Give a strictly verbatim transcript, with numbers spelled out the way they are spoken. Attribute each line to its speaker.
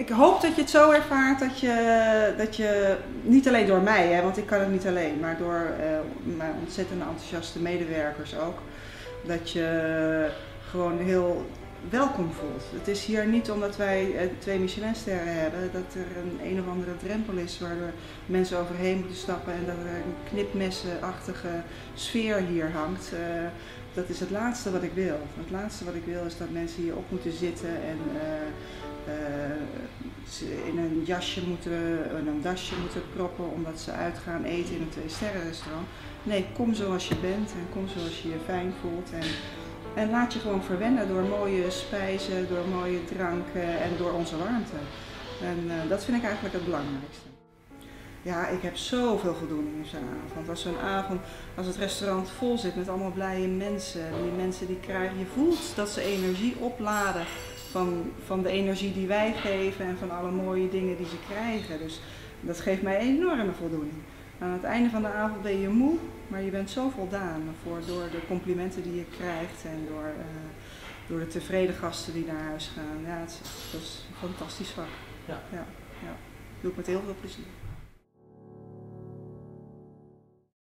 Speaker 1: ik hoop dat je het zo ervaart dat je, dat je niet alleen door mij, hè, want ik kan het niet alleen, maar door uh, mijn ontzettend enthousiaste medewerkers ook, dat je gewoon heel welkom voelt. Het is hier niet omdat wij uh, twee Michelinsterren hebben, dat er een een of andere drempel is waar mensen overheen moeten stappen en dat er een knipmessenachtige sfeer hier hangt. Uh, dat is het laatste wat ik wil. Het laatste wat ik wil is dat mensen hier op moeten zitten en uh, uh, in een jasje moeten, in een dasje moeten proppen omdat ze uitgaan eten in een twee-sterren-restaurant. Nee, kom zoals je bent en kom zoals je je fijn voelt. En, en laat je gewoon verwennen door mooie spijzen, door mooie dranken en door onze warmte. En uh, dat vind ik eigenlijk het belangrijkste. Ja, ik heb zoveel voldoening in zo'n avond. Als zo'n avond, als het restaurant vol zit met allemaal blije mensen, die mensen die krijgen, je voelt dat ze energie opladen van, van de energie die wij geven en van alle mooie dingen die ze krijgen. Dus dat geeft mij enorme voldoening. Aan het einde van de avond ben je moe, maar je bent zo voldaan voor, door de complimenten die je krijgt en door, uh, door de tevreden gasten die naar huis gaan. Ja, het is, dat is een fantastisch vak. Ja. Ja, ja. Dat doe ik met heel veel plezier.